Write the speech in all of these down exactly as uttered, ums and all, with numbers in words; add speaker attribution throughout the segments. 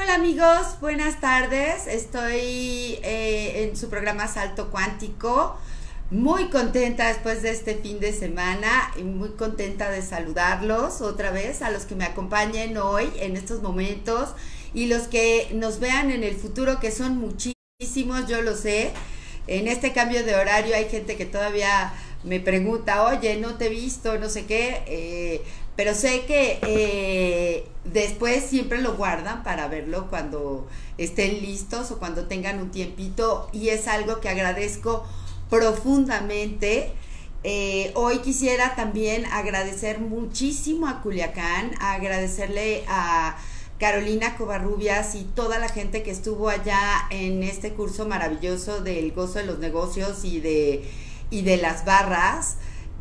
Speaker 1: Hola amigos, buenas tardes. Estoy eh, en su programa Salto Cuántico. Muy contenta después de este fin de semana y muy contenta de saludarlos otra vez a los que me acompañen hoy en estos momentos y los que nos vean en el futuro, que son muchísimos, yo lo sé. En este cambio de horario hay gente que todavía me pregunta, oye, no te he visto, no sé qué, eh, pero sé que eh, después siempre lo guardan para verlo cuando estén listos o cuando tengan un tiempito, y es algo que agradezco profundamente. Eh, hoy quisiera también agradecer muchísimo a Culiacán, agradecerle a Carolina Covarrubias y toda la gente que estuvo allá en este curso maravilloso del gozo de los negocios y de, y de las barras.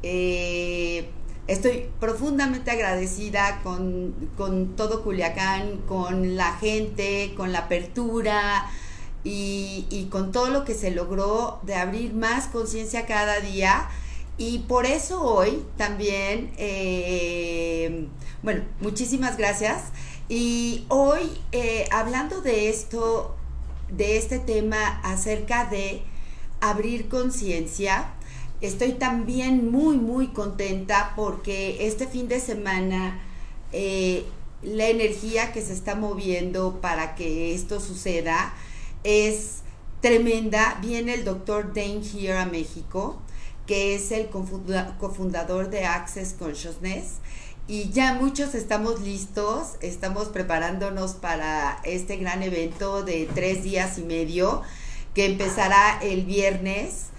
Speaker 1: Eh, estoy profundamente agradecida con, con todo Culiacán, con la gente, con la apertura y, y con todo lo que se logró de abrir más conciencia cada día. Y por eso hoy también, eh, bueno, muchísimas gracias. Y hoy, eh, hablando de esto, de este tema acerca de abrir conciencia, estoy también muy, muy contenta porque este fin de semana eh, la energía que se está moviendo para que esto suceda es tremenda. Viene el doctor Dain Heer a México, que es el cofundador de Access Consciousness. Y ya muchos estamos listos, estamos preparándonos para este gran evento de tres días y medio que empezará el viernes.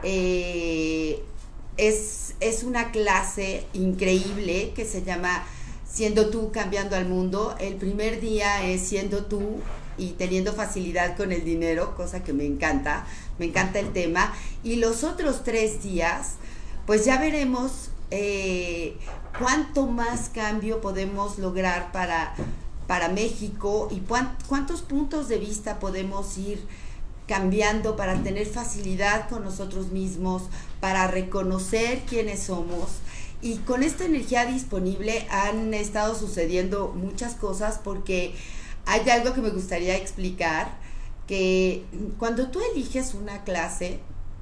Speaker 1: Eh, es, es una clase increíble que se llama Siendo Tú, Cambiando al Mundo. El primer día es Siendo Tú y teniendo facilidad con el dinero, cosa que me encanta, me encanta el tema. Y los otros tres días, pues ya veremos Eh, cuánto más cambio podemos lograr para, para México y cuántos puntos de vista podemos ir cambiando para tener facilidad con nosotros mismos, para reconocer quiénes somos. Y con esta energía disponible han estado sucediendo muchas cosas, porque hay algo que me gustaría explicar, que cuando tú eliges una clase,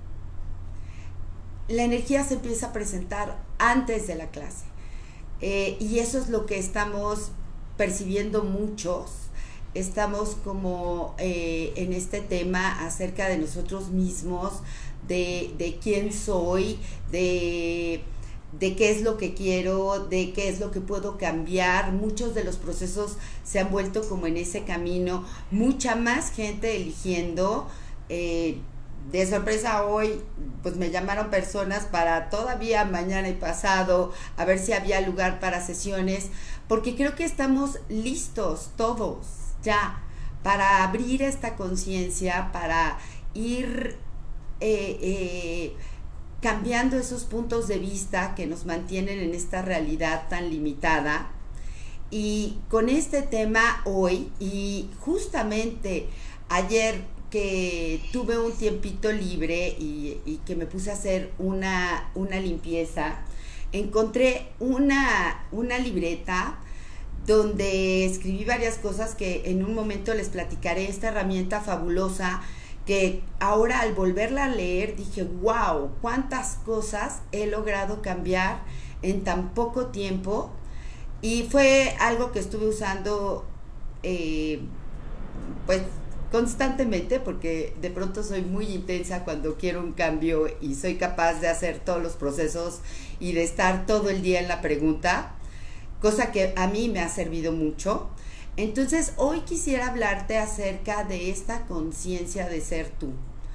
Speaker 1: la energía se empieza a presentar antes de la clase, eh, y eso es lo que estamos percibiendo muchos. Estamos como eh, en este tema acerca de nosotros mismos, de, de quién soy, de, de qué es lo que quiero, de qué es lo que puedo cambiar. Muchos de los procesos se han vuelto como en ese camino, mucha más gente eligiendo. eh, De sorpresa hoy, pues me llamaron personas para todavía mañana y pasado a ver si había lugar para sesiones, porque creo que estamos listos todos ya para abrir esta conciencia, para ir eh, eh, cambiando esos puntos de vista que nos mantienen en esta realidad tan limitada. Y con este tema hoy, y justamente ayer que tuve un tiempito libre y, y que me puse a hacer una, una limpieza, encontré una, una libreta donde escribí varias cosas que en un momento les platicaré. Esta herramienta fabulosa que ahora al volverla a leer dije, wow, cuántas cosas he logrado cambiar en tan poco tiempo. Y fue algo que estuve usando eh, pues constantemente, porque de pronto soy muy intensa cuando quiero un cambio y soy capaz de hacer todos los procesos y de estar todo el día en la pregunta, cosa que a mí me ha servido mucho. Entonces hoy quisiera hablarte acerca de esta conciencia de ser tú,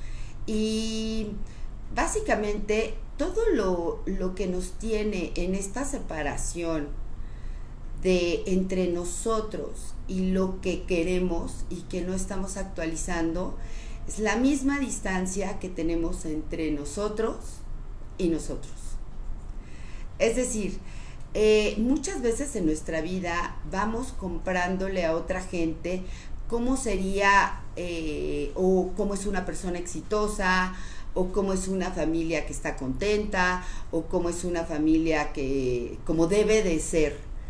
Speaker 1: y básicamente todo lo, lo que nos tiene en esta separación de entre nosotros y lo que queremos y que no estamos actualizando es la misma distancia que tenemos entre nosotros y nosotros. Es decir, eh, muchas veces en nuestra vida vamos comprándole a otra gente cómo sería eh, o cómo es una persona exitosa, o cómo es una familia que está contenta, o cómo es una familia que como debe de ser.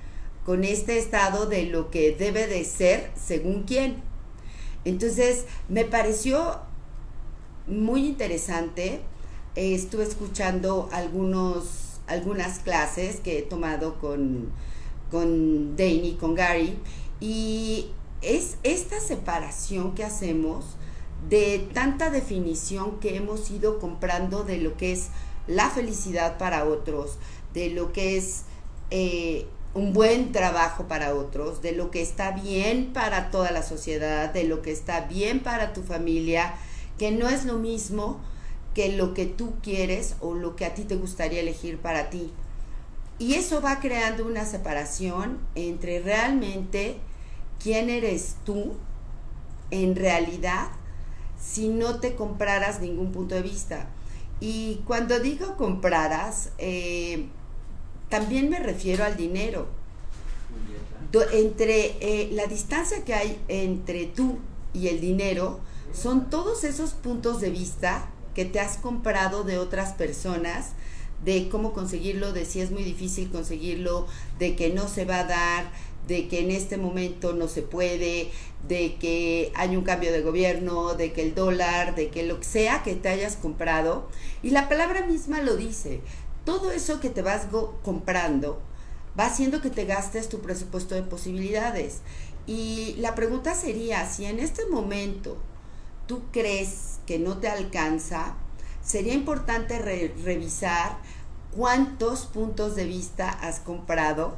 Speaker 1: con este estado de lo que debe de ser según quién. Entonces me pareció muy interesante. Eh, estuve escuchando algunos, algunas clases que he tomado con, con Dane y con Gary, y es esta separación que hacemos de tanta definición que hemos ido comprando de lo que es la felicidad para otros, de lo que es eh, un buen trabajo para otros, de lo que está bien para toda la sociedad, de lo que está bien para tu familia, que no es lo mismo que lo que tú quieres o lo que a ti te gustaría elegir para ti. Y eso va creando una separación entre realmente quién eres tú en realidad, si no te compraras ningún punto de vista. Y cuando digo compraras, eh, también me refiero al dinero. Do, entre eh, la distancia que hay entre tú y el dinero son todos esos puntos de vista que te has comprado de otras personas, de cómo conseguirlo, de si es muy difícil conseguirlo, de que no se va a dar, de que en este momento no se puede, de que hay un cambio de gobierno, de que el dólar, de que lo que sea que te hayas comprado. Y la palabra misma lo dice, todo eso que te vas comprando va haciendo que te gastes tu presupuesto de posibilidades. Y la pregunta sería, si en este momento tú crees que no te alcanza, sería importante re revisar cuántos puntos de vista has comprado,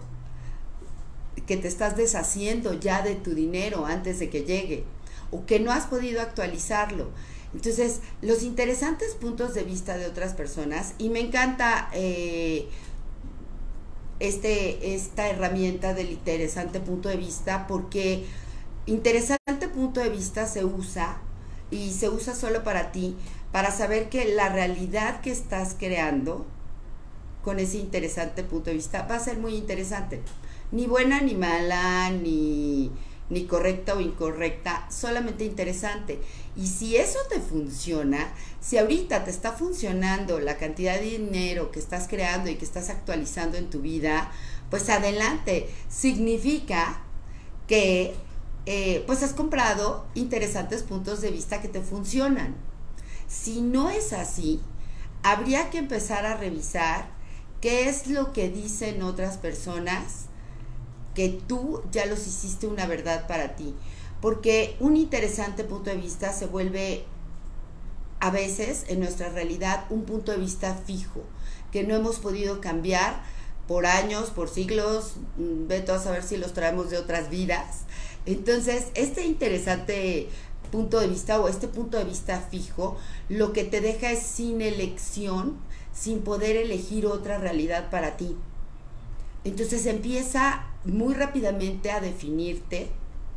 Speaker 1: que te estás deshaciendo ya de tu dinero antes de que llegue, o que no has podido actualizarlo. Entonces, los interesantes puntos de vista de otras personas, y me encanta eh, este, esta herramienta del interesante punto de vista, porque interesante punto de vista se usa, y se usa solo para ti, para saber que la realidad que estás creando con ese interesante punto de vista va a ser muy interesante. Ni buena ni mala, ni, ni correcta o incorrecta, solamente interesante. Y si eso te funciona, si ahorita te está funcionando la cantidad de dinero que estás creando y que estás actualizando en tu vida, pues adelante. Significa que eh, pues has comprado interesantes puntos de vista que te funcionan. Si no es así, habría que empezar a revisar qué es lo que dicen otras personas que tú ya los hiciste una verdad para ti, porque un interesante punto de vista se vuelve a veces en nuestra realidad un punto de vista fijo, que no hemos podido cambiar por años, por siglos, vete a saber si los traemos de otras vidas. Entonces, este interesante punto de vista o este punto de vista fijo, lo que te deja es sin elección, sin poder elegir otra realidad para ti. Entonces empieza muy rápidamente a definirte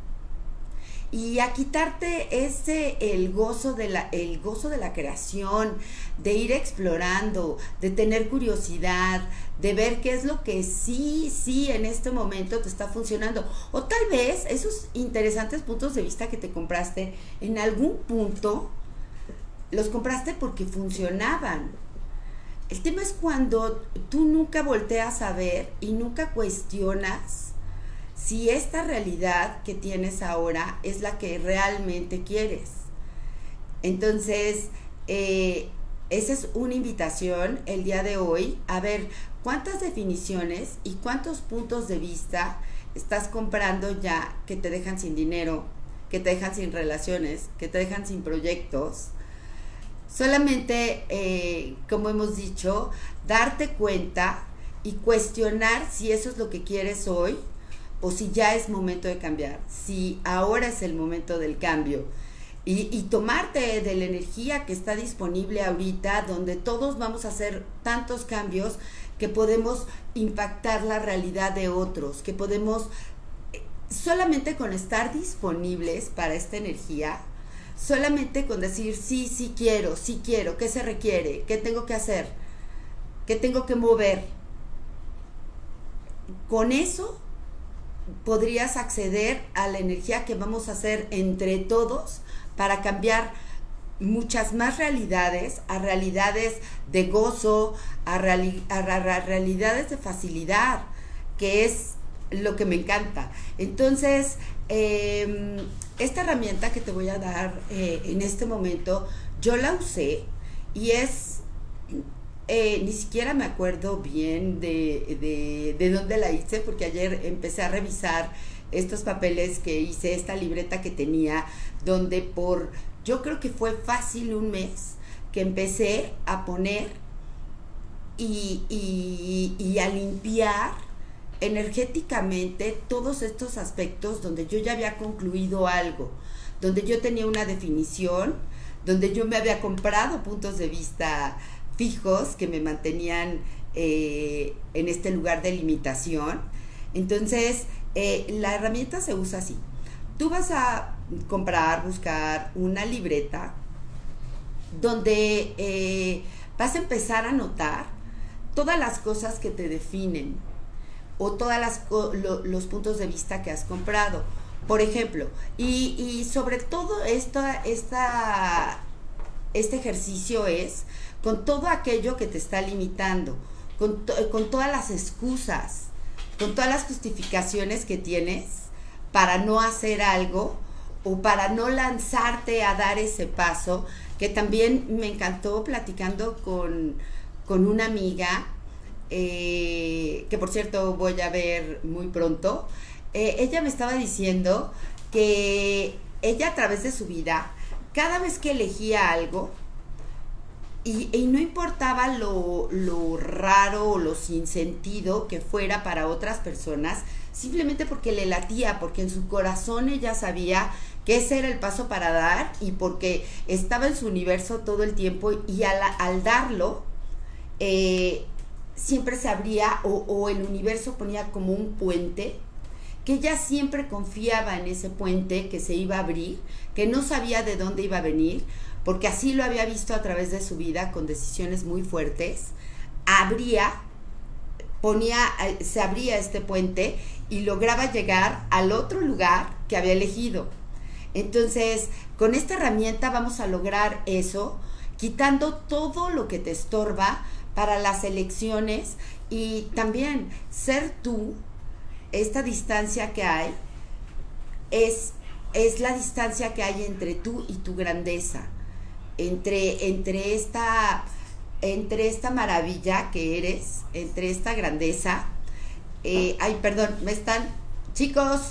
Speaker 1: y a quitarte ese el gozo de la el gozo de la creación, de ir explorando, de tener curiosidad, de ver qué es lo que sí sí en este momento te está funcionando, o tal vez esos interesantes puntos de vista que te compraste en algún punto los compraste porque funcionaban. El tema es cuando tú nunca volteas a ver y nunca cuestionas si esta realidad que tienes ahora es la que realmente quieres. Entonces, eh, esa es una invitación el día de hoy a ver cuántas definiciones y cuántos puntos de vista estás comprando ya que te dejan sin dinero, que te dejan sin relaciones, que te dejan sin proyectos. Solamente, eh, como hemos dicho, darte cuenta y cuestionar si eso es lo que quieres hoy o si ya es momento de cambiar, si ahora es el momento del cambio y, y tomarte de la energía que está disponible ahorita, donde todos vamos a hacer tantos cambios que podemos impactar la realidad de otros, que podemos, solamente con estar disponibles para esta energía, solamente con decir sí, sí quiero, sí quiero, ¿qué se requiere? ¿Qué tengo que hacer? ¿Qué tengo que mover? Con eso podrías acceder a la energía que vamos a hacer entre todos para cambiar muchas más realidades, a realidades de gozo, a, reali a, a realidades de facilidad, que es lo que me encanta. Entonces, eh, esta herramienta que te voy a dar eh, en este momento, yo la usé y es, eh, ni siquiera me acuerdo bien de, de, de dónde la hice, porque ayer empecé a revisar estos papeles que hice, esta libreta que tenía, donde por, yo creo que fue fácil un mes que empecé a poner y, y, y a limpiar energéticamente todos estos aspectos donde yo ya había concluido algo, donde yo tenía una definición, donde yo me había comprado puntos de vista fijos que me mantenían eh, en este lugar de limitación. Entonces, eh, la herramienta se usa así. Tú vas a comprar, buscar una libreta donde eh, vas a empezar a notar todas las cosas que te definen o todos lo, los puntos de vista que has comprado, por ejemplo, y, y sobre todo esta, esta, este ejercicio es con todo aquello que te está limitando, con, to, con todas las excusas, con todas las justificaciones que tienes para no hacer algo o para no lanzarte a dar ese paso, que también me encantó platicando con, con una amiga, eh, que por cierto voy a ver muy pronto. Eh, ella me estaba diciendo que ella a través de su vida, cada vez que elegía algo, y, y no importaba lo, lo raro o lo sin sentido que fuera para otras personas, simplemente porque le latía, porque en su corazón ella sabía que ese era el paso para dar y porque estaba en su universo todo el tiempo, y al, al darlo eh, siempre se abría o, o el universo ponía como un puente, que ella siempre confiaba en ese puente que se iba a abrir, que no sabía de dónde iba a venir, porque así lo había visto a través de su vida con decisiones muy fuertes. Abría, ponía, se abría este puente y lograba llegar al otro lugar que había elegido. Entonces, con esta herramienta vamos a lograr eso, quitando todo lo que te estorba para las elecciones, y también ser tú. Esta distancia que hay es, es la distancia que hay entre tú y tu grandeza, entre, entre, esta, entre esta maravilla que eres, entre esta grandeza. Eh, ay, perdón, me están, chicos,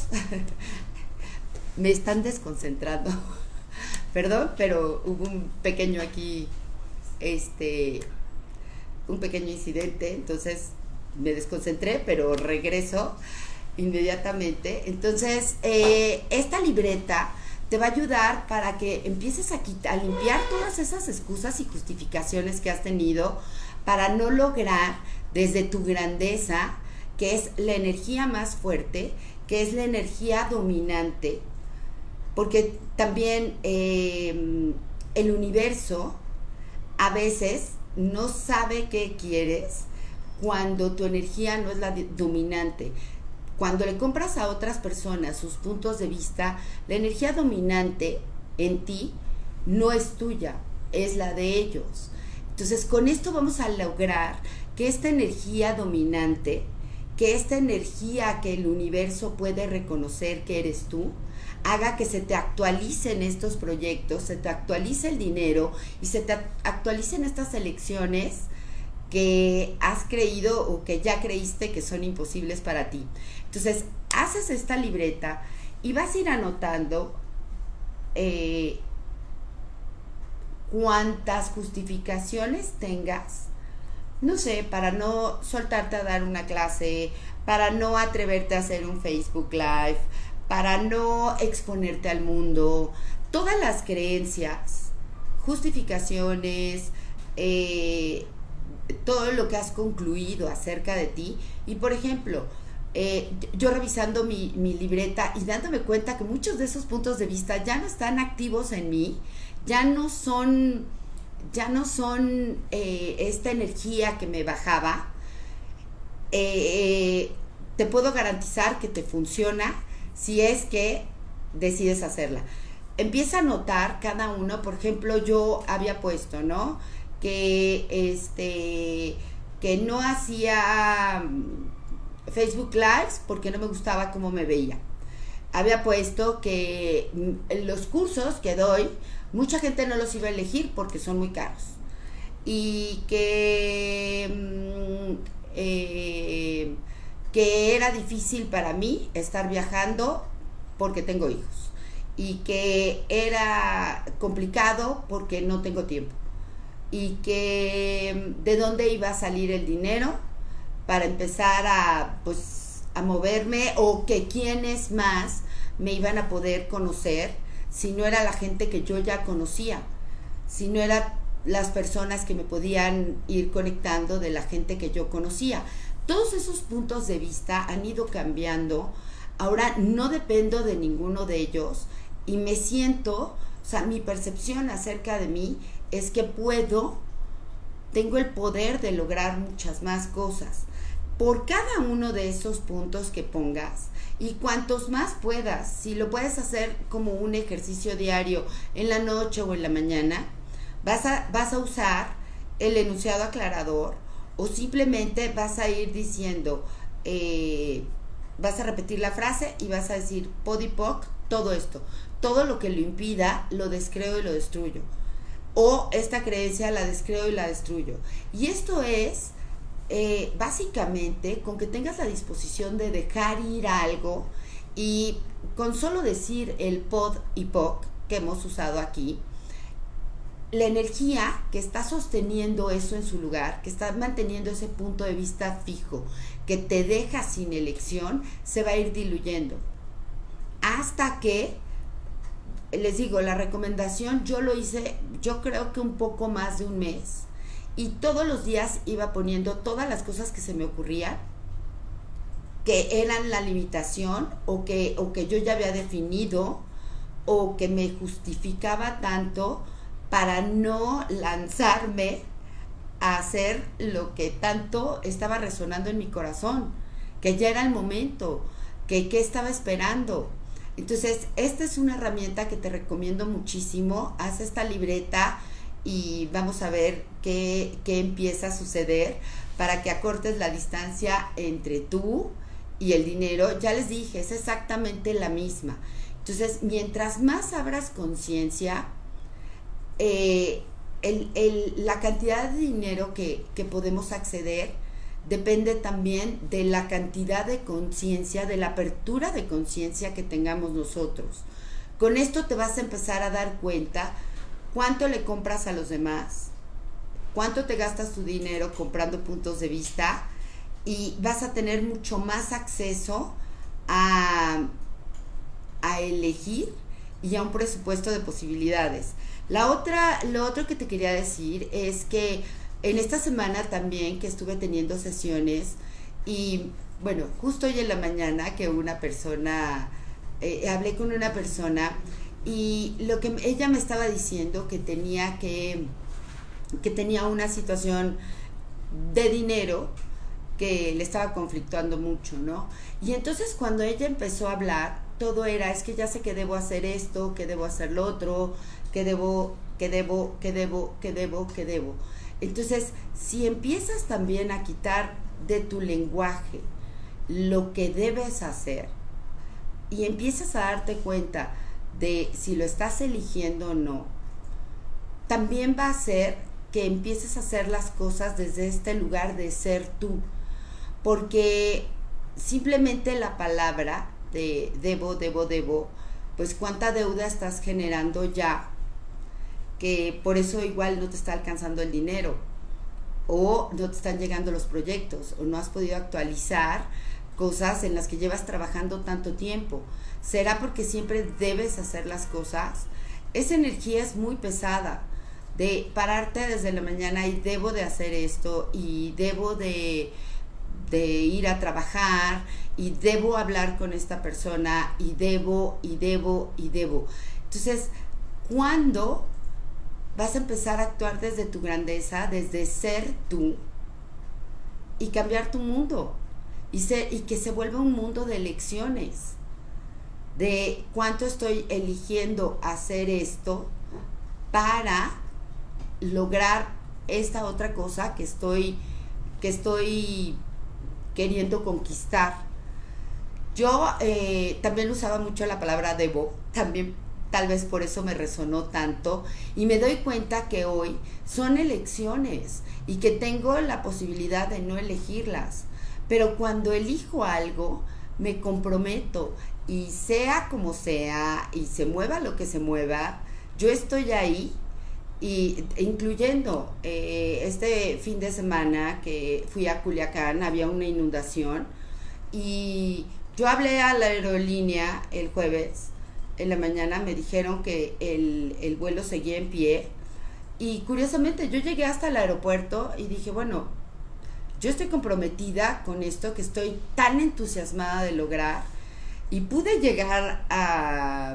Speaker 1: me están desconcentrando, perdón, pero hubo un pequeño aquí, este, un pequeño incidente, entonces me desconcentré, pero regreso inmediatamente. Entonces, eh, esta libreta te va a ayudar para que empieces a, quitar, a limpiar todas esas excusas y justificaciones que has tenido para no lograr desde tu grandeza, que es la energía más fuerte, que es la energía dominante, porque también eh, el universo a veces no sabe qué quieres cuando tu energía no es la dominante. Cuando le compras a otras personas sus puntos de vista, la energía dominante en ti no es tuya, es la de ellos. Entonces, con esto vamos a lograr que esta energía dominante, que esta energía que el universo puede reconocer que eres tú, haga que se te actualicen estos proyectos, se te actualice el dinero y se te actualicen estas elecciones que has creído o que ya creíste que son imposibles para ti. Entonces, haces esta libreta y vas a ir anotando eh, cuántas justificaciones tengas, no sé, para no soltarte a dar una clase, para no atreverte a hacer un Facebook Live, para no exponerte al mundo, todas las creencias, justificaciones, eh, todo lo que has concluido acerca de ti. Y por ejemplo, eh, yo revisando mi, mi libreta y dándome cuenta que muchos de esos puntos de vista ya no están activos en mí, ya no son, ya no son eh, esta energía que me bajaba, eh, te puedo garantizar que te funciona si es que decides hacerla. Empieza a notar cada uno. Por ejemplo, yo había puesto, ¿no?, que este que no hacía Facebook Lives porque no me gustaba cómo me veía. Había puesto que los cursos que doy, mucha gente no los iba a elegir porque son muy caros. Y que, eh, que era difícil para mí estar viajando porque tengo hijos. Y que era complicado porque no tengo tiempo. Y que de dónde iba a salir el dinero para empezar a, pues, a moverme, o que quiénes más me iban a poder conocer si no era la gente que yo ya conocía, si no eran las personas que me podían ir conectando de la gente que yo conocía. Todos esos puntos de vista han ido cambiando. Ahora no dependo de ninguno de ellos y me siento, o sea, mi percepción acerca de mí es que puedo, tengo el poder de lograr muchas más cosas por cada uno de esos puntos que pongas, y cuantos más puedas. Si lo puedes hacer como un ejercicio diario en la noche o en la mañana, vas a, vas a usar el enunciado aclarador, o simplemente vas a ir diciendo, eh, vas a repetir la frase y vas a decir Podipoc, todo esto, todo lo que lo impida, lo descreo y lo destruyo. O esta creencia la descreo y la destruyo. Y esto es eh, básicamente con que tengas la disposición de dejar ir algo, y con solo decir el pod y poc que hemos usado aquí, la energía que está sosteniendo eso en su lugar, que está manteniendo ese punto de vista fijo, que te deja sin elección, se va a ir diluyendo. Hasta que, les digo, la recomendación yo lo hice, yo creo que un poco más de un mes, y todos los días iba poniendo todas las cosas que se me ocurrían, que eran la limitación, o que, o que yo ya había definido, o que me justificaba tanto para no lanzarme a hacer lo que tanto estaba resonando en mi corazón, que ya era el momento, que, que estaba esperando. Entonces, esta es una herramienta que te recomiendo muchísimo. Haz esta libreta y vamos a ver qué, qué empieza a suceder para que acortes la distancia entre tú y el dinero. Ya les dije, es exactamente la misma. Entonces, mientras más abras conciencia, eh, el, el, la cantidad de dinero que, que podemos acceder depende también de la cantidad de conciencia, de la apertura de conciencia que tengamos nosotros. Con esto te vas a empezar a dar cuenta cuánto le compras a los demás, cuánto te gastas tu dinero comprando puntos de vista, y vas a tener mucho más acceso a, a elegir y a un presupuesto de posibilidades. La otra, lo otro que te quería decir es que en esta semana también que estuve teniendo sesiones, y bueno, justo hoy en la mañana que una persona, eh, hablé con una persona, y lo que ella me estaba diciendo que tenía que, que tenía una situación de dinero que le estaba conflictuando mucho, ¿no? Y entonces cuando ella empezó a hablar, todo era, es que ya sé que debo hacer esto, que debo hacer lo otro, que debo, que debo, que debo, que debo, que debo. Entonces, si empiezas también a quitar de tu lenguaje lo que debes hacer, y empiezas a darte cuenta de si lo estás eligiendo o no, también va a hacer que empieces a hacer las cosas desde este lugar de ser tú. Porque simplemente la palabra de debo, debo, debo, pues cuánta deuda estás generando ya, que por eso igual no te está alcanzando el dinero, o no te están llegando los proyectos, o no has podido actualizar cosas en las que llevas trabajando tanto tiempo. ¿Será porque siempre debes hacer las cosas? Esa energía es muy pesada, de pararte desde la mañana y debo de hacer esto, y debo de, de ir a trabajar, y debo hablar con esta persona, y debo, y debo, y debo. Entonces, ¿cuándo vas a empezar a actuar desde tu grandeza, desde ser tú, y cambiar tu mundo, y, ser, y que se vuelva un mundo de elecciones, de cuánto estoy eligiendo hacer esto para lograr esta otra cosa que estoy, que estoy queriendo conquistar. Yo eh, también usaba mucho la palabra debo, también tal vez por eso me resonó tanto, y me doy cuenta que hoy son elecciones y que tengo la posibilidad de no elegirlas, pero cuando elijo algo me comprometo, y sea como sea y se mueva lo que se mueva, yo estoy ahí. Y incluyendo eh, este fin de semana que fui a Culiacán, había una inundación y yo hablé a la aerolínea el jueves en la mañana, me dijeron que el, el vuelo seguía en pie, y curiosamente yo llegué hasta el aeropuerto y dije, bueno, yo estoy comprometida con esto, que estoy tan entusiasmada de lograr, y pude llegar a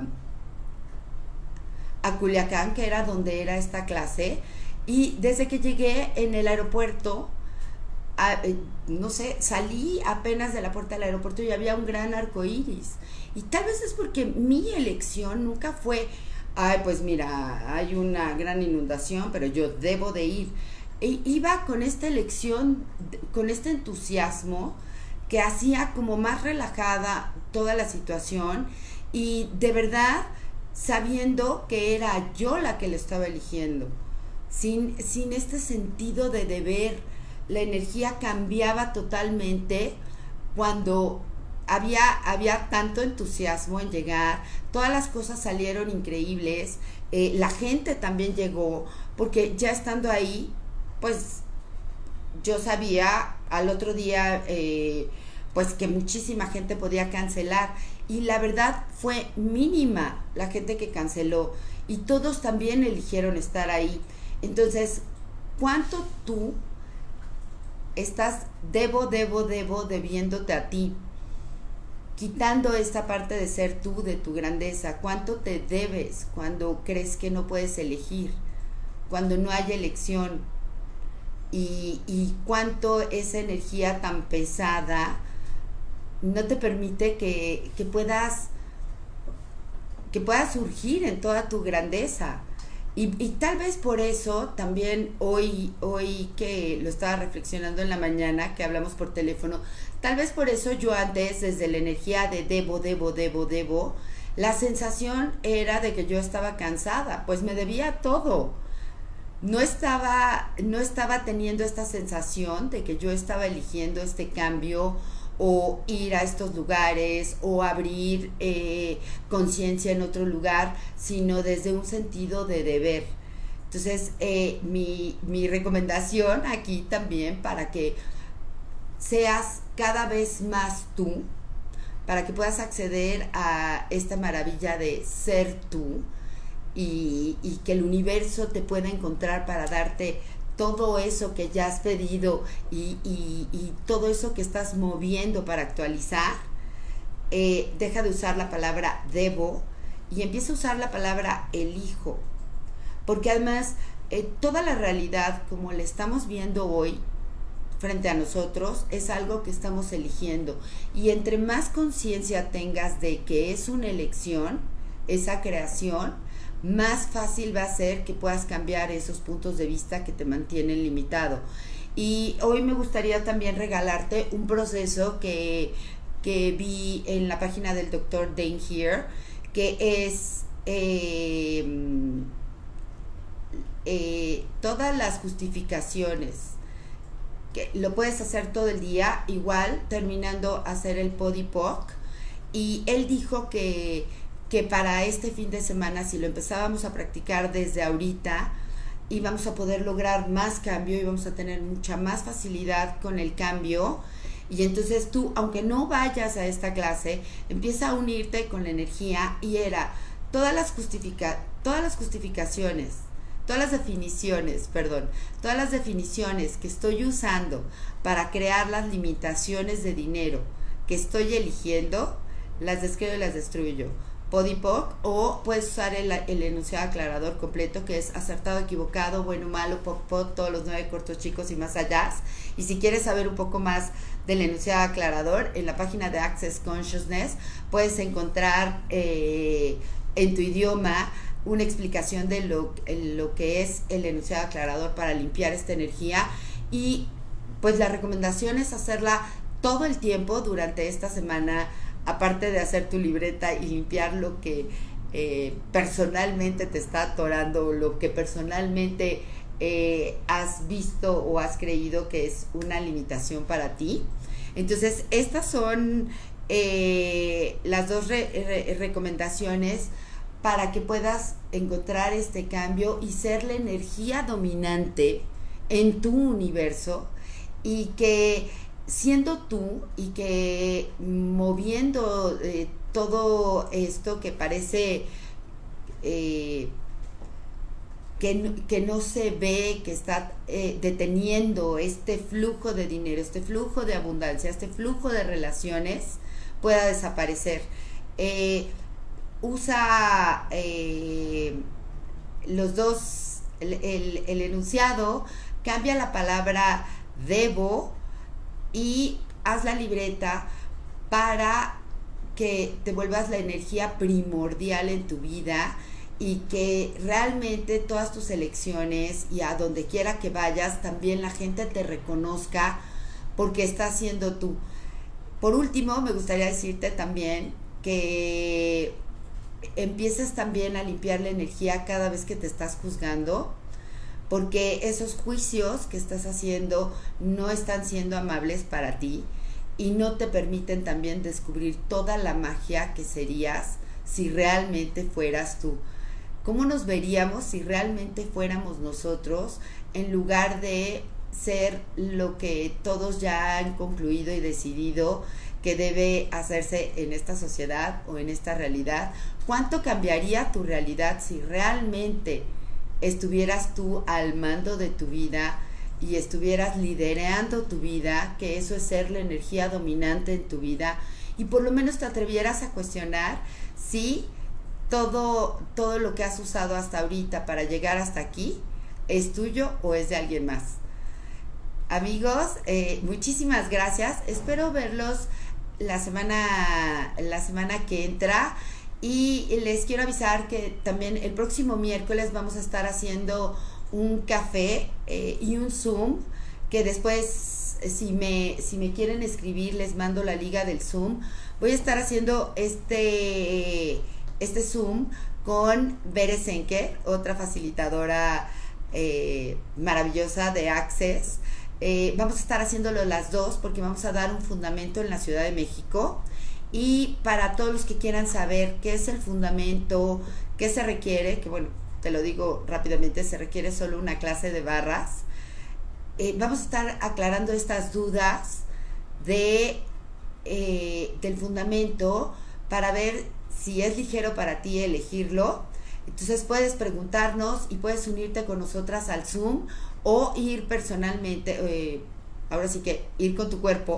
Speaker 1: a Culiacán, que era donde era esta clase, y desde que llegué en el aeropuerto, a, eh, no sé, salí apenas de la puerta del aeropuerto y había un gran arco iris, y tal vez es porque mi elección nunca fue, ay, pues mira, hay una gran inundación, pero yo debo de ir. E iba con esta elección, con este entusiasmo, que hacía como más relajada toda la situación, y de verdad sabiendo que era yo la que lo estaba eligiendo, sin, sin este sentido de deber. La energía cambiaba totalmente cuando había, había tanto entusiasmo en llegar, todas las cosas salieron increíbles, eh, la gente también llegó, porque ya estando ahí, pues yo sabía al otro día eh, pues que muchísima gente podía cancelar, y la verdad fue mínima la gente que canceló, y todos también eligieron estar ahí. Entonces, ¿cuánto tú estás debo, debo, debo debiéndote a ti? Quitando esta parte de ser tú, de tu grandeza, ¿cuánto te debes cuando crees que no puedes elegir? Cuando no hay elección. Y, y cuánto esa energía tan pesada no te permite que, que puedas que puedas surgir en toda tu grandeza. Y, y tal vez por eso también hoy, hoy que lo estaba reflexionando en la mañana, que hablamos por teléfono, tal vez por eso yo antes, desde la energía de debo, debo, debo, debo, la sensación era de que yo estaba cansada, pues me debía todo. No estaba, no estaba teniendo esta sensación de que yo estaba eligiendo este cambio, o ir a estos lugares, o abrir eh, conciencia en otro lugar, sino desde un sentido de deber. Entonces, eh, mi, mi recomendación aquí también, para que seas cada vez más tú, para que puedas acceder a esta maravilla de ser tú, y, y que el universo te pueda encontrar para darte todo eso que ya has pedido, y, y, y todo eso que estás moviendo para actualizar. Eh, deja de usar la palabra debo y empieza a usar la palabra elijo, porque además eh, toda la realidad como la estamos viendo hoy frente a nosotros es algo que estamos eligiendo, y entre más conciencia tengas de que es una elección, esa creación, más fácil va a ser que puedas cambiar esos puntos de vista que te mantienen limitado. Y hoy me gustaría también regalarte un proceso que, que vi en la página del doctor Dain Heer, que es eh, eh, todas las justificaciones, que lo puedes hacer todo el día, igual terminando hacer el Podipoc. Y él dijo que que para este fin de semana, si lo empezábamos a practicar desde ahorita, íbamos a poder lograr más cambio, íbamos a tener mucha más facilidad con el cambio. Y entonces tú, aunque no vayas a esta clase, empieza a unirte con la energía, y era todas las justifica, todas las justificaciones, todas las definiciones, perdón, todas las definiciones que estoy usando para crear las limitaciones de dinero que estoy eligiendo, las describo y las destruyo. Podipoc, o puedes usar el, el enunciado aclarador completo, que es acertado, equivocado, bueno, malo, poc, poc, todos los nueve cortos, chicos y más allá. Y si quieres saber un poco más del enunciado aclarador, en la página de Access Consciousness puedes encontrar eh, en tu idioma una explicación de lo, lo que es el enunciado aclarador para limpiar esta energía. Y pues la recomendación es hacerla todo el tiempo durante esta semana, aparte de hacer tu libreta y limpiar lo que eh, personalmente te está atorando, lo que personalmente eh, has visto o has creído que es una limitación para ti. Entonces, estas son eh, las dos re, re, recomendaciones para que puedas encontrar este cambio y ser la energía dominante en tu universo, y que siendo tú y que moviendo eh, todo esto que parece eh, que, no, que no se ve, que está eh, deteniendo este flujo de dinero, este flujo de abundancia, este flujo de relaciones, pueda desaparecer. Eh, usa eh, los dos, el, el, el enunciado, cambia la palabra debo y haz la libreta para que te vuelvas la energía primordial en tu vida y que realmente todas tus elecciones y a donde quiera que vayas también la gente te reconozca porque estás siendo tú. Por último, me gustaría decirte también que empieces también a limpiar la energía cada vez que te estás juzgando, porque esos juicios que estás haciendo no están siendo amables para ti y no te permiten también descubrir toda la magia que serías si realmente fueras tú. ¿Cómo nos veríamos si realmente fuéramos nosotros en lugar de ser lo que todos ya han concluido y decidido que debe hacerse en esta sociedad o en esta realidad? ¿Cuánto cambiaría tu realidad si realmente estuvieras tú al mando de tu vida y estuvieras liderando tu vida, que eso es ser la energía dominante en tu vida, y por lo menos te atrevieras a cuestionar si todo, todo lo que has usado hasta ahorita para llegar hasta aquí es tuyo o es de alguien más? Amigos, eh, muchísimas gracias. Espero verlos la semana, la semana que entra. Y les quiero avisar que también el próximo miércoles vamos a estar haciendo un café eh, y un Zoom, que después si me, si me quieren escribir les mando la liga del Zoom. Voy a estar haciendo este, este Zoom con Bere Senker, otra facilitadora eh, maravillosa de Access. Eh, vamos a estar haciéndolo las dos porque vamos a dar un fundamento en la Ciudad de México. Y para todos los que quieran saber qué es el fundamento, qué se requiere, que bueno, te lo digo rápidamente, se requiere solo una clase de barras. Eh, vamos a estar aclarando estas dudas de, eh, del fundamento para ver si es ligero para ti elegirlo. Entonces puedes preguntarnos y puedes unirte con nosotras al Zoom o ir personalmente, eh, ahora sí que ir con tu cuerpo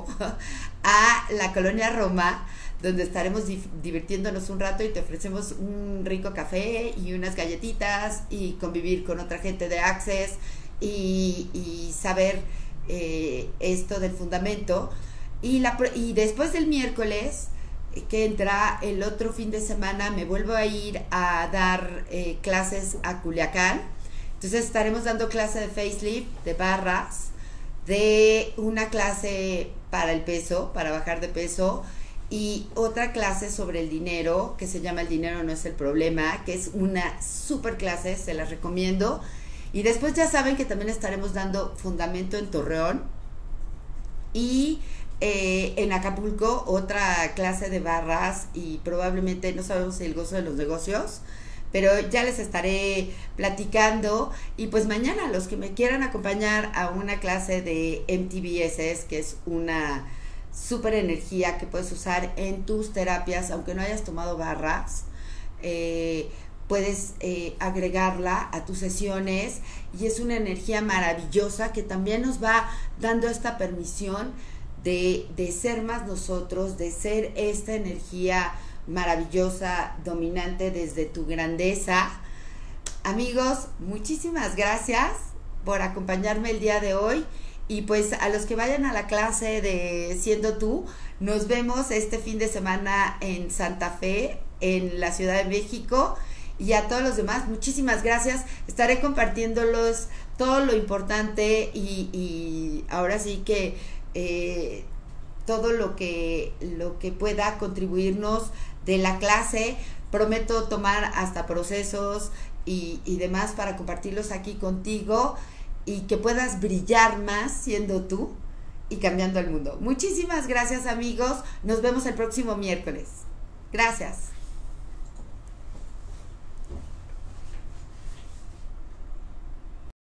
Speaker 1: a la Colonia Roma, donde estaremos divirtiéndonos un rato y te ofrecemos un rico café y unas galletitas y convivir con otra gente de Access y, y saber eh, esto del fundamento. Y, la, y después del miércoles que entra el otro fin de semana me vuelvo a ir a dar eh, clases a Culiacán. Entonces estaremos dando clase de facelift, de barras, de una clase para el peso, para bajar de peso, y otra clase sobre el dinero que se llama El dinero no es el problema, que es una super clase, se las recomiendo. Y después ya saben que también estaremos dando fundamento en Torreón y eh, en Acapulco otra clase de barras, y probablemente no sabemos si el gozo de los negocios, pero ya les estaré platicando. Y pues mañana los que me quieran acompañar a una clase de M T B S S, que es una super energía que puedes usar en tus terapias, aunque no hayas tomado barras, eh, puedes eh, agregarla a tus sesiones, y es una energía maravillosa que también nos va dando esta permisión de, de ser más nosotros, de ser esta energía maravillosa, dominante desde tu grandeza. Amigos, muchísimas gracias por acompañarme el día de hoy. Y pues a los que vayan a la clase de Siendo Tú, nos vemos este fin de semana en Santa Fe, en la Ciudad de México. Y a todos los demás, muchísimas gracias. Estaré compartiéndolos todo lo importante y, y ahora sí que eh, todo lo que, lo que pueda contribuirnos de la clase. Prometo tomar hasta procesos y, y demás para compartirlos aquí contigo y que puedas brillar más siendo tú y cambiando el mundo. Muchísimas gracias, amigos. Nos vemos el próximo miércoles. Gracias.